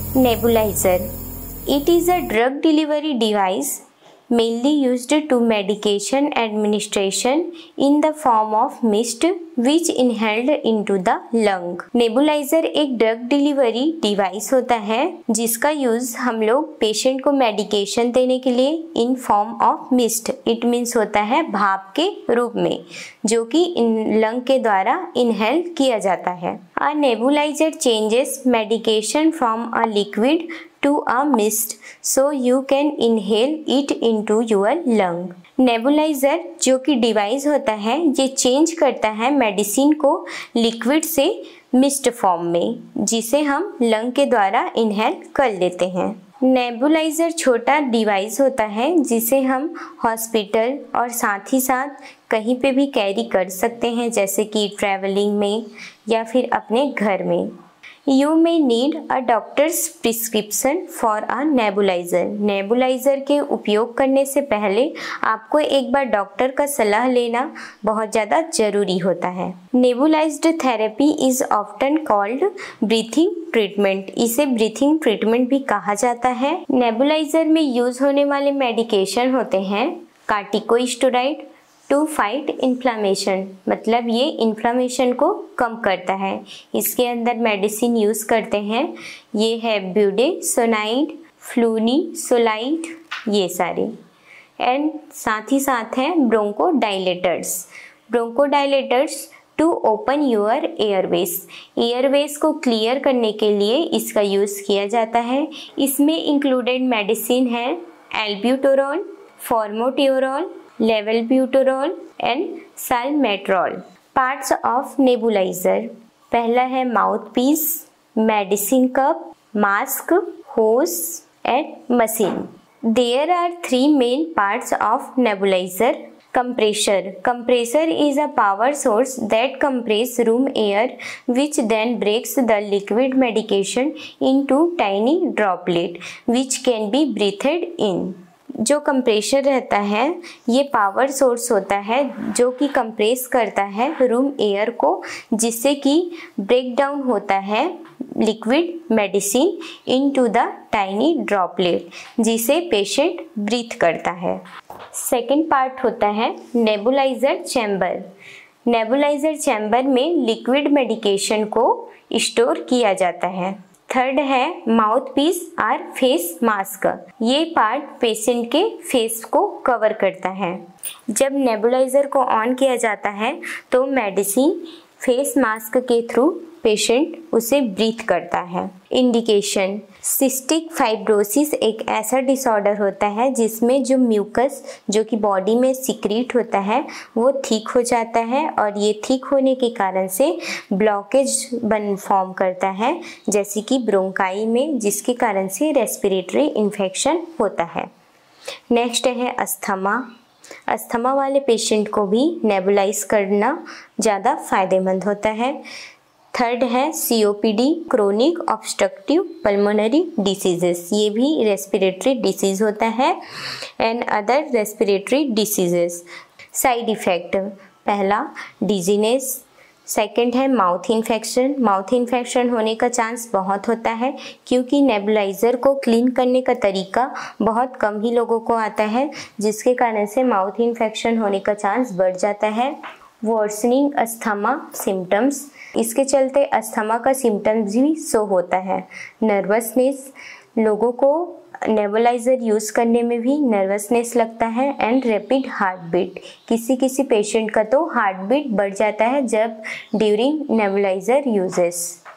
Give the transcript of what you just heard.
Nebulizer. It is a drug delivery device mainly used to medication administration in the form of mist which inhaled into the lung. Nebuliser एक drug delivery device होता है जिसका use हम लोग patient को medication देने के लिए in form of mist, it means होता है भाप के रूप में, जो कि लंग के द्वारा इनहेल किया जाता है। A nebulizer changes medication from a liquid to a mist so you can inhale it into your lung. Nebuliser जो कि डिवाइस होता है ये चेंज करता है मेडिसिन को लिक्विड से मिस्ट फॉर्म में, जिसे हम लंग के द्वारा इनहेल कर लेते हैं। नेबुलाइजर छोटा डिवाइस होता है जिसे हम हॉस्पिटल और साथ ही साथ कहीं पे भी कैरी कर सकते हैं, जैसे कि ट्रैवलिंग में या फिर अपने घर में। You may need a doctor's prescription for a nebuliser. Nebuliser के उपयोग करने से पहले आपको एक बार डॉक्टर का सलाह लेना बहुत ज़्यादा ज़रूरी होता है। Nebulised therapy is often called breathing treatment. इसे ब्रीथिंग ट्रीटमेंट भी कहा जाता है। नेबुलाइजर में यूज़ होने वाले मेडिकेशन होते हैं कार्टिकोस्टेरॉइड टू फाइट इन्फ्लामेशन, मतलब ये इन्फ्लामेशन को कम करता है। इसके अंदर मेडिसिन यूज़ करते हैं, ये है ब्यूडेसोनाइड, फ्लूनीसोलाइड, ये सारे। एंड साथ ही साथ हैं bronchodilators. Bronchodilators to open your airways. Airways को क्लियर करने के लिए इसका यूज़ किया जाता है। इसमें इंक्लूडेड मेडिसिन है albuterol, formoterol, levobuterol and salmeterol. Parts of nebuliser, पहला है mouth piece, medicine cup, mask, hose and machine. There are 3 main parts of nebuliser. Compressor. Compressor is a power source that compresses room air which then breaks the liquid medication into tiny droplet which can be breathed in. जो compressor रहता है ये power source होता है जो कि compress करता है रूम एयर को, जिससे कि ब्रेक डाउन होता है liquid medicine into the tiny droplet, जिसे पेशेंट ब्रीथ करता है। सेकेंड पार्ट होता है नेबुलाइजर चैम्बर। नेबुलाइजर चैम्बर में लिक्विड मेडिकेशन को स्टोर किया जाता है। थर्ड है माउथ पीस और फेस मास्क। ये पार्ट पेशेंट के फेस को कवर करता है। जब नेबुलाइजर को ऑन किया जाता है तो मेडिसिन फेस मास्क के थ्रू पेशेंट उसे ब्रीथ करता है। इंडिकेशन, सिस्टिक फाइब्रोसिस एक ऐसा डिसऑर्डर होता है जिसमें जो म्यूकस जो कि बॉडी में सिक्रीट होता है वो ठीक हो जाता है, और ये ठीक होने के कारण से ब्लॉकेज फॉर्म करता है, जैसे कि ब्रोंकाई में, जिसके कारण से रेस्पिरेटरी इन्फेक्शन होता है। नेक्स्ट है अस्थमा। अस्थमा वाले पेशेंट को भी नेबुलाइज करना ज़्यादा फायदेमंद होता है। थर्ड है COPD, chronic obstructive pulmonary diseases. ये भी रेस्पिरेटरी डिसीज होता है and other respiratory diseases. Side effect, पहला डिजीनेस, सेकंड है माउथ इन्फेक्शन। माउथ इन्फेक्शन होने का चांस बहुत होता है क्योंकि नेबुलाइजर को क्लीन करने का तरीका बहुत कम ही लोगों को आता है, जिसके कारण से माउथ इन्फेक्शन होने का चांस बढ़ जाता है। वर्सनिंग अस्थमा सिम्टम्स, इसके चलते अस्थमा का सिम्टम्स भी शो होता है। नर्वसनेस, लोगों को नेबुलाइजर यूज़ करने में भी नर्वसनेस लगता है। एंड रैपिड हार्ट बीट, किसी किसी पेशेंट का तो हार्ट बीट बढ़ जाता है जब ड्यूरिंग नेबुलाइजर यूजेस।